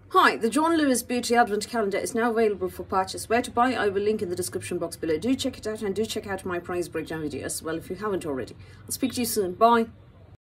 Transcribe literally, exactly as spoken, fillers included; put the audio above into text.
Hi, the John Lewis Beauty Advent Calendar is now available for purchase. Where to buy, I will link in the description box below. Do check it out and do check out my price breakdown video as well if you haven't already. I'll speak to you soon. Bye.